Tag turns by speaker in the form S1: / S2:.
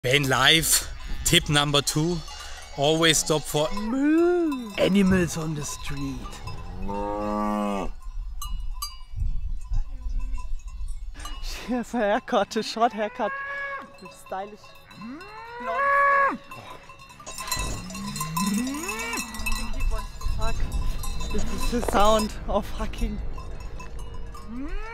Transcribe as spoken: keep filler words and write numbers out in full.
S1: Bane Life, tip number two, always stop for animals on the street.
S2: Here's a haircut, a short haircut with stylish blonde. Fuck. This is the sound of hacking.